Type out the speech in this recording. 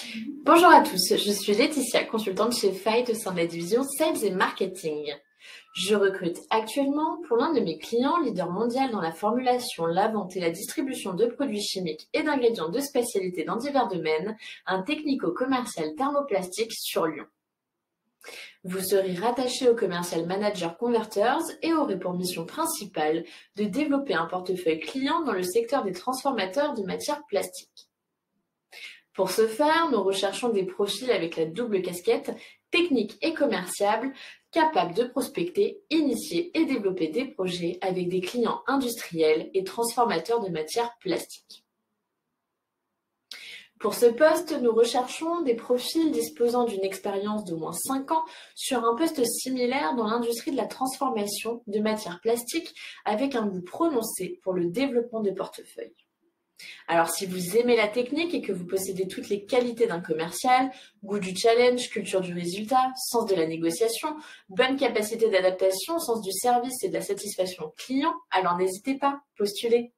Bonjour à tous, je suis Laetitia, consultante chez Fight au sein de la division Sales et Marketing. Je recrute actuellement pour l'un de mes clients, leader mondial dans la formulation, la vente et la distribution de produits chimiques et d'ingrédients de spécialité dans divers domaines, un technico-commercial thermoplastique sur Lyon. Vous serez rattaché au Commercial Manager Converters et aurez pour mission principale de développer un portefeuille client dans le secteur des transformateurs de matières plastiques. Pour ce faire, nous recherchons des profils avec la double casquette technique et commerciale, capables de prospecter, initier et développer des projets avec des clients industriels et transformateurs de matières plastiques. Pour ce poste, nous recherchons des profils disposant d'une expérience d'au moins 5 ans sur un poste similaire dans l'industrie de la transformation de matières plastiques avec un goût prononcé pour le développement de portefeuille. Alors, si vous aimez la technique et que vous possédez toutes les qualités d'un commercial, goût du challenge, culture du résultat, sens de la négociation, bonne capacité d'adaptation, sens du service et de la satisfaction client, alors n'hésitez pas, postulez.